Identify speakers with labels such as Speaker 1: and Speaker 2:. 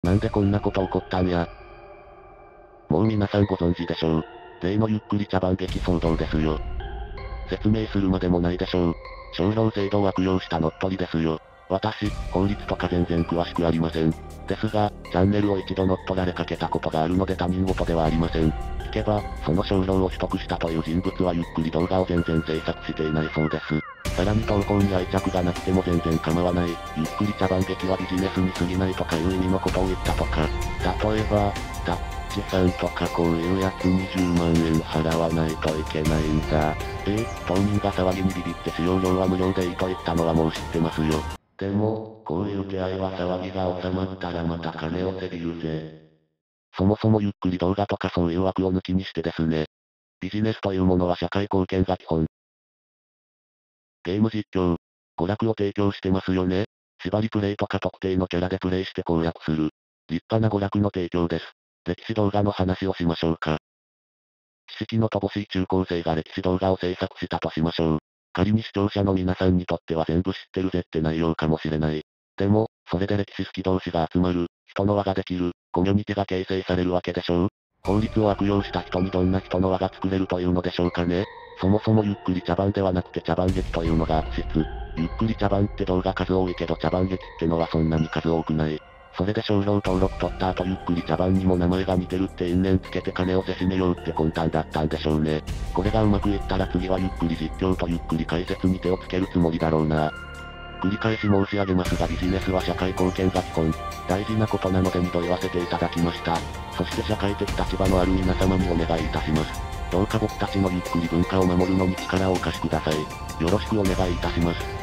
Speaker 1: なんでこんなこと起こったんや。もう皆さんご存知でしょう。例のゆっくり茶番劇騒動ですよ。説明するまでもないでしょう。商標制度を悪用した乗っ取りですよ。私、法律とか全然詳しくありません。ですが、チャンネルを一度乗っ取られかけたことがあるので他人事ではありません。聞けば、その商標を取得したという人物はゆっくり動画を全然制作していないそうです。さらに投稿に愛着がなくても全然構わない、ゆっくり茶番劇はビジネスに過ぎないとかいう意味のことを言ったとか。例えば、タッチさんとかこういうやつ20万円払わないといけないんだ。当人が騒ぎにビビって使用料は無料でいいと言ったのはもう知ってますよ。でも、こういう出会いは騒ぎが収まったらまた金をせびるぜ。そもそもゆっくり動画とかそういう枠を抜きにしてですね。ビジネスというものは社会貢献が基本。ゲーム実況。娯楽を提供してますよね。縛りプレイとか特定のキャラでプレイして攻略する。立派な娯楽の提供です。歴史動画の話をしましょうか。知識の乏しい中高生が歴史動画を制作したとしましょう。仮に視聴者の皆さんにとっては全部知ってるぜって内容かもしれない。でも、それで歴史好き同士が集まる、人の輪ができる、コミュニティが形成されるわけでしょう。法律を悪用した人にどんな人の輪が作れるというのでしょうかね。そもそもゆっくり茶番ではなくて茶番劇というのが悪質。ゆっくり茶番って動画数多いけど茶番劇ってのはそんなに数多くない。それで商標登録取った後ゆっくり茶番にも名前が似てるって因縁つけて金をせしめようって魂胆だったんでしょうね。これがうまくいったら次はゆっくり実況とゆっくり解説に手をつけるつもりだろうな。繰り返し申し上げますがビジネスは社会貢献が基本。大事なことなので2度言わせていただきました。そして社会的立場のある皆様にお願いいたします。どうか僕たちのゆっくり文化を守るのに力をお貸しください。よろしくお願いいたします。